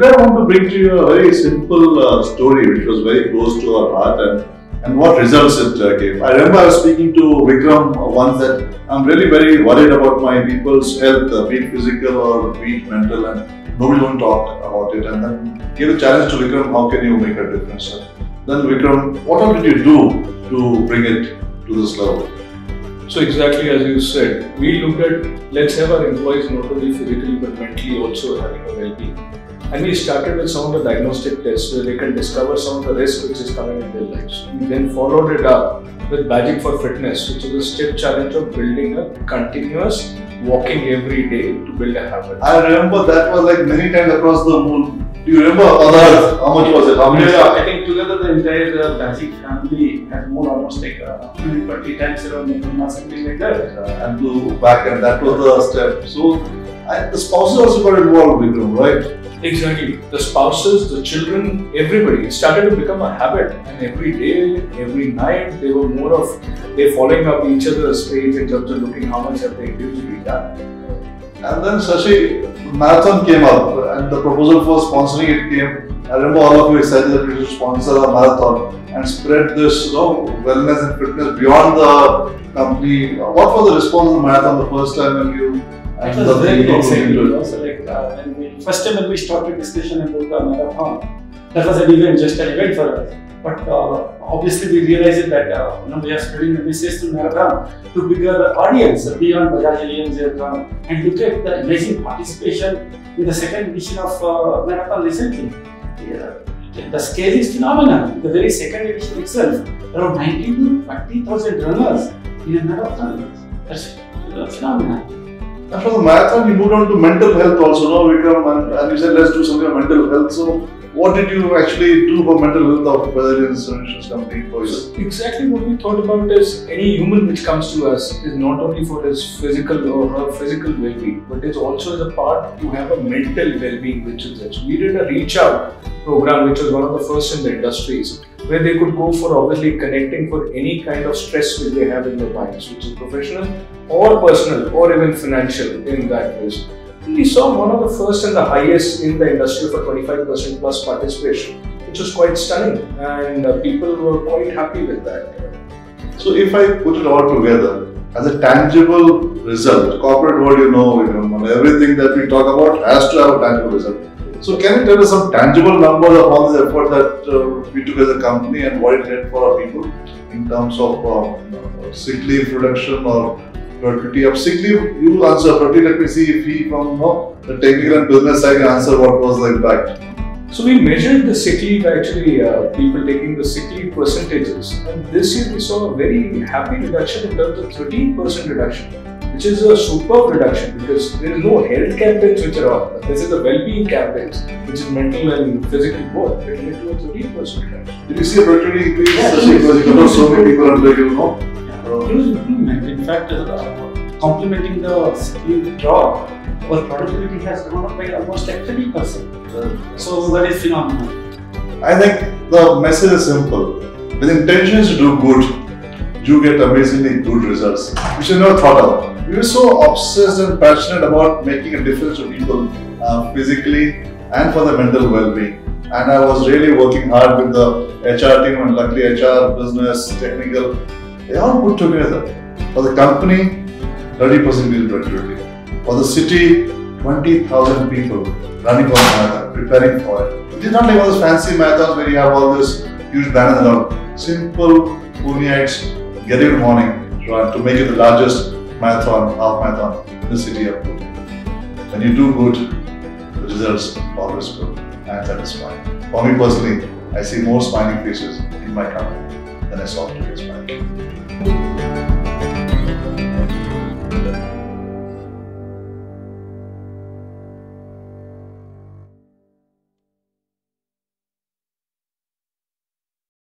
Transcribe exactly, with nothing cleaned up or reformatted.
Today I want to bring to you a very simple uh, story which was very close to our heart and, and what results it uh, gave. I remember I was speaking to Vikram uh, once that I'm really very worried about my people's health, uh, be it physical or be it mental, and nobody won't talk about it. And then gave a challenge to Vikram, how can you make a difference? Sir? Then Vikram, what all did you do to bring it to this level? So exactly as you said, we looked at, let's have our employees not only physically but mentally also having a well-being. And we started with some of the diagnostic tests where they can discover some of the risk which is coming in their lives. We then followed it up with Badging for Fitness, which is a step challenge of building a continuous walking every day to build a habit. I remember that was like many times across the moon. Do you remember other, how much was it? How many? Yeah, I think together the entire uh, Badging family has moved almost like uh, twenty times around the moon or something like that. Uh, and to back, and that was the step. So I, the spouses also got involved, Vikram, right? Exactly. The spouses, the children, everybody. It started to become a habit, and every day, every night, they were more of they following up each other's page in terms of looking how much have they individually done. And then Shashi, marathon came up, and the proposal for sponsoring it came. I remember all of you excited that we should sponsor a marathon and spread this, you know, wellness and fitness beyond the company. What was the response of the marathon the first time when you? It was very exciting. Also, like uh, when we first time when we started discussion about the marathon, that was an event, just an event for us. But uh, obviously we realized that uh, you know, we are spreading the message to marathon to bigger audience beyond Bajaj Allianz Marathon, and look at the amazing participation in the second edition of uh, marathon recently. Yeah. The scale is phenomenal. The very second edition itself, around nineteen to twenty thousand runners in a marathon. That's uh, phenomenal. After the marathon, you moved on to mental health also, no, Vikram? And, and you said, let's do something on mental health. So, what did you actually do for mental health of Bajaj Allianz Solutions Company for you? Exactly what we thought about is any human which comes to us is not only for his physical or her physical well-being, but it's also as a part to have a mental well-being which is rich. We did a reach out program which was one of the first in the industries, where they could go for obviously connecting for any kind of stress which they have in their minds, which is professional or personal or even financial in that case. We saw one of the first and the highest in the industry for twenty-five percent plus participation, which was quite stunning, and uh, people were quite happy with that. So if I put it all together as a tangible result, corporate world, you know, you know, everything that we talk about has to have a tangible result. So can you tell us some tangible numbers of all this effort that uh, we took as a company and what it did for our people in terms of um, sick leave reduction or productivity of sick leave? You answer productivity. Let me see if he from you know, the technical and business side can answer what was the impact. So we measured the sick leave, actually uh, people taking the sick leave percentages, and this year we saw a very happy reduction in terms of thirteen percent reduction, which is a superb reduction because there is no health campaigns which are on. This is the well-being campaigns, which is mental and physical both. It led to a thirteen percent reduction. Did you see a productivity increase? Yeah, because you know so many people under you know. Huge improvement. In fact, uh, complementing the skill drop, our productivity has gone up by almost like thirty percent. So that is phenomenal. I think the message is simple. With intentions to do good, you get amazingly good results, which you never thought of. We were so obsessed and passionate about making a difference to people uh, physically and for their mental well-being. And I was really working hard with the H R team, and luckily H R, business, technical, they all put together. For the company, thirty percent in productivity. For the city, twenty thousand people running for a marathon, preparing for it. It is not like all those fancy marathons where you have all this huge banners and all. Simple Puneites get in the morning run to make it the largest marathon, half marathon in the city of Pune. When you do good, the results are always good and satisfying. For me personally, I see more smiling faces in my company than I saw today's smiling.